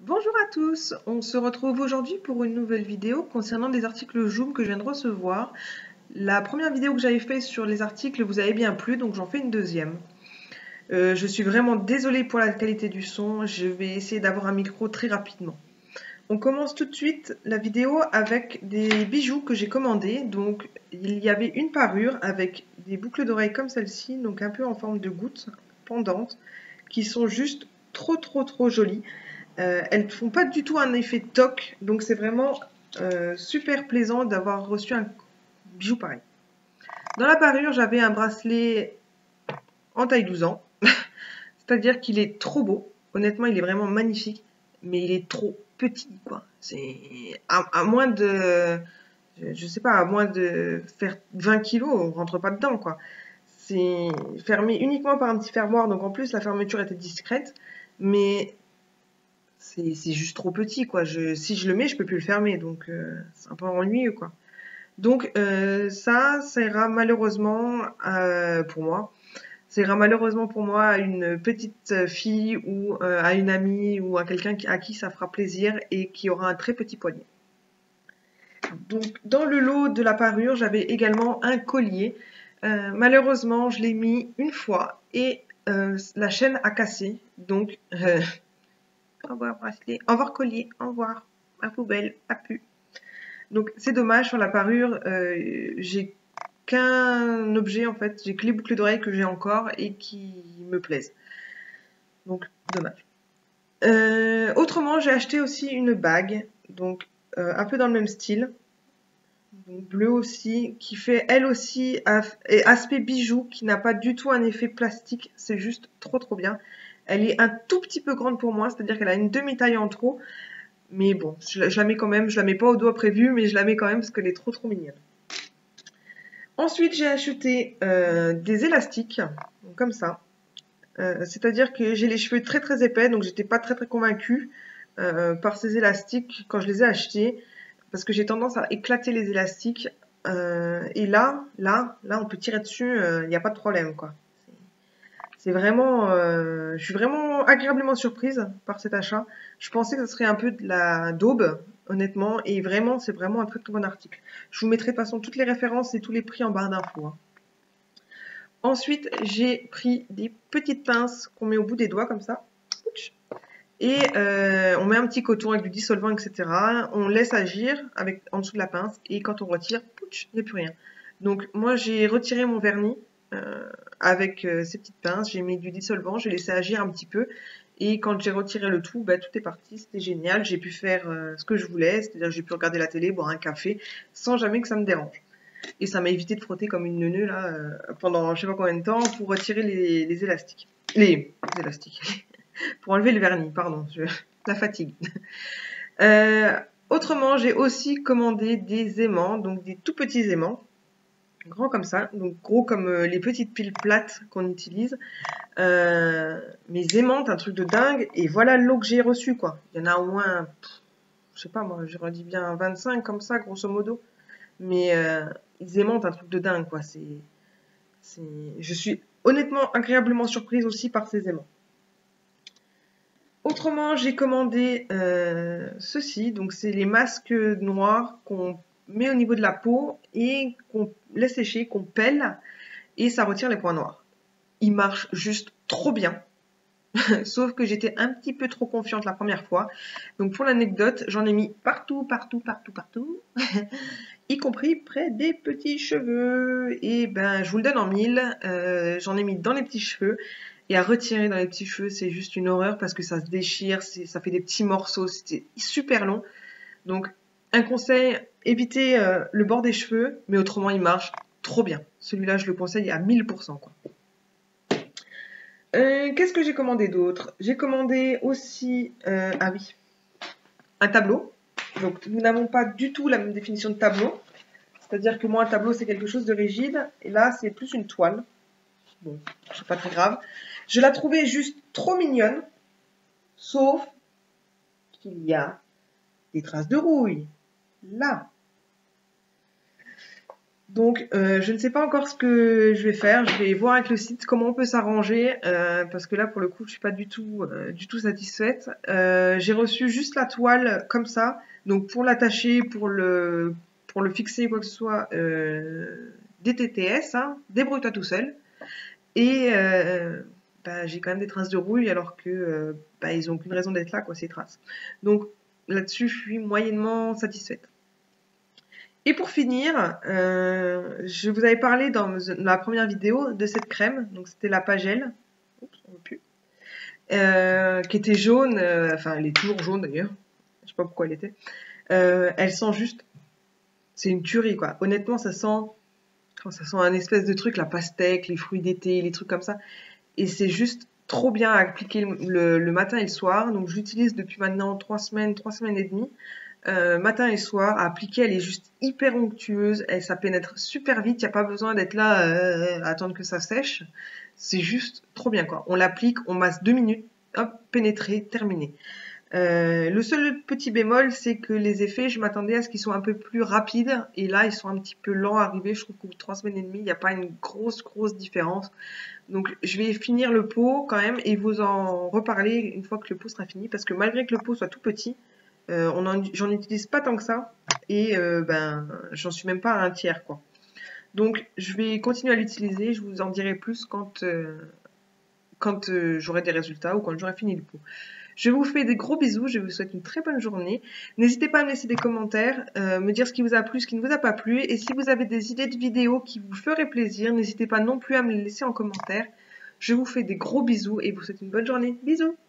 Bonjour à tous, on se retrouve aujourd'hui pour une nouvelle vidéo concernant des articles Joom que je viens de recevoir. La première vidéo que j'avais faite sur les articles vous avait bien plu, donc j'en fais une deuxième. Je suis vraiment désolée pour la qualité du son, je vais essayer d'avoir un micro très rapidement. On commence tout de suite la vidéo avec des bijoux que j'ai commandés. Donc il y avait une parure avec des boucles d'oreilles comme celle-ci, donc un peu en forme de gouttes pendantes, qui sont juste trop jolies. Elles ne font pas du tout un effet toc, donc c'est vraiment super plaisant d'avoir reçu un bijou pareil. Dans la parure, j'avais un bracelet en taille 12 ans, c'est-à-dire qu'il est trop beau. Honnêtement, il est vraiment magnifique, mais il est trop petit, quoi. C'est à moins de, je sais pas, à moins de faire 20 kilos, on rentre pas dedans, quoi. C'est fermé uniquement par un petit fermoir, donc en plus la fermeture était discrète, mais c'est juste trop petit, quoi. Si je le mets, je peux plus le fermer, donc c'est un peu ennuyeux, quoi. Donc ça ira malheureusement pour moi. Ça ira malheureusement pour moi à une petite fille ou à une amie ou à quelqu'un à qui ça fera plaisir et qui aura un très petit poignet. Donc dans le lot de la parure, j'avais également un collier. Malheureusement, je l'ai mis une fois et la chaîne a cassé. Donc au revoir bracelet, au revoir collier, au revoir à poubelle, à pu. Donc c'est dommage, sur la parure, j'ai qu'un objet en fait, j'ai que les boucles d'oreilles que j'ai encore et qui me plaisent. Donc dommage. Autrement, j'ai acheté aussi une bague, donc un peu dans le même style, donc bleu aussi, qui fait elle aussi aspect bijou, qui n'a pas du tout un effet plastique, c'est juste trop bien. Elle est un tout petit peu grande pour moi, c'est-à-dire qu'elle a une demi-taille en trop, mais bon, je la mets quand même, je la mets pas au doigt prévu, mais je la mets quand même parce qu'elle est trop mignonne. Ensuite, j'ai acheté des élastiques, donc comme ça. C'est-à-dire que j'ai les cheveux très épais, donc j'étais pas très convaincue par ces élastiques quand je les ai achetés, parce que j'ai tendance à éclater les élastiques. Et là, on peut tirer dessus, il n'y a pas de problème, quoi. C'est vraiment, je suis vraiment agréablement surprise par cet achat. Je pensais que ce serait un peu de la daube, honnêtement, et vraiment, c'est vraiment un très bon article. Je vous mettrai de toute façon toutes les références et tous les prix en barre d'infos, hein. Ensuite, j'ai pris des petites pinces qu'on met au bout des doigts comme ça. Et on met un petit coton avec du dissolvant, etc. On laisse agir en dessous de la pince et quand on retire, il n'y a plus rien. Donc moi j'ai retiré mon vernis avec ces petites pinces, j'ai mis du dissolvant, j'ai laissé agir un petit peu et quand j'ai retiré le tout, bah, tout est parti, c'était génial. J'ai pu faire ce que je voulais, c'est-à-dire j'ai pu regarder la télé, boire un café sans jamais que ça me dérange. Et ça m'a évité de frotter comme une neuneu là pendant je sais pas combien de temps pour retirer les élastiques. Les élastiques. Pour enlever le vernis, pardon, la fatigue. Autrement, j'ai aussi commandé des aimants, donc des tout petits aimants, grands comme ça, donc gros comme les petites piles plates qu'on utilise. Mes aimantes, un truc de dingue, et voilà le lot que j'ai reçu, quoi. Il y en a au moins, je sais pas moi, j'aurais dit bien 25 comme ça, grosso modo. Mais ils aimantent un truc de dingue, quoi. Je suis honnêtement agréablement surprise aussi par ces aimants. Autrement, j'ai commandé ceci, donc c'est les masques noirs qu'on met au niveau de la peau et qu'on laisse sécher, qu'on pèle et ça retire les points noirs. Ils marchent juste trop bien, sauf que j'étais un petit peu trop confiante la première fois. Donc pour l'anecdote, j'en ai mis partout, y compris près des petits cheveux. Et ben, je vous le donne en mille, j'en ai mis dans les petits cheveux. Et à retirer dans les petits cheveux, c'est juste une horreur parce que ça se déchire, ça fait des petits morceaux, c'était super long. Donc, un conseil, évitez le bord des cheveux, mais autrement, il marche trop bien. Celui-là, je le conseille à 1000%, quoi. Qu'est-ce que j'ai commandé d'autre? J'ai commandé aussi, ah oui, un tableau. Donc, nous n'avons pas du tout la même définition de tableau. C'est-à-dire que moi, un tableau, c'est quelque chose de rigide. Et là, c'est plus une toile. Bon, c'est pas très grave. Je la trouvais juste trop mignonne. Sauf qu'il y a des traces de rouille. Là. Donc, je ne sais pas encore ce que je vais faire. Je vais voir avec le site comment on peut s'arranger, parce que là, pour le coup, je suis pas du tout satisfaite. J'ai reçu juste la toile comme ça. Donc, pour l'attacher, pour le fixer, quoi que ce soit, des TTS, hein, débrouille-toi tout seul. Et bah, j'ai quand même des traces de rouille, alors que bah, ils ont aucune raison d'être là, quoi, ces traces. Donc, là-dessus, je suis moyennement satisfaite. Et pour finir, je vous avais parlé dans la première vidéo de cette crème, donc c'était la Pagel, oups, on voit plus, qui était jaune, enfin elle est toujours jaune d'ailleurs, je sais pas pourquoi elle était. Elle sent juste, c'est une tuerie quoi. Honnêtement, ça sent un espèce de truc, la pastèque, les fruits d'été, les trucs comme ça, et c'est juste trop bien à appliquer le matin et le soir. Donc je l'utilise depuis maintenant 3 semaines et demie. Matin et soir, à appliquer, elle est juste hyper onctueuse, ça pénètre super vite, il n'y a pas besoin d'être là à attendre que ça sèche, c'est juste trop bien quoi. On l'applique, on masse 2 minutes, hop, pénétré, terminé. Le seul petit bémol, c'est que les effets, je m'attendais à ce qu'ils soient un peu plus rapides, et là ils sont un petit peu lents à arriver. Je trouve qu'au bout de 3 semaines et demie, il n'y a pas une grosse différence. Donc je vais finir le pot quand même et vous en reparler une fois que le pot sera fini, parce que malgré que le pot soit tout petit, j'en utilise pas tant que ça, et ben j'en suis même pas à un tiers quoi. Donc je vais continuer à l'utiliser, je vous en dirai plus quand j'aurai des résultats ou quand j'aurai fini le pot. Je vous fais des gros bisous, je vous souhaite une très bonne journée. N'hésitez pas à me laisser des commentaires, me dire ce qui vous a plu, ce qui ne vous a pas plu, et si vous avez des idées de vidéos qui vous feraient plaisir, n'hésitez pas non plus à me les laisser en commentaire. Je vous fais des gros bisous et vous souhaite une bonne journée. Bisous!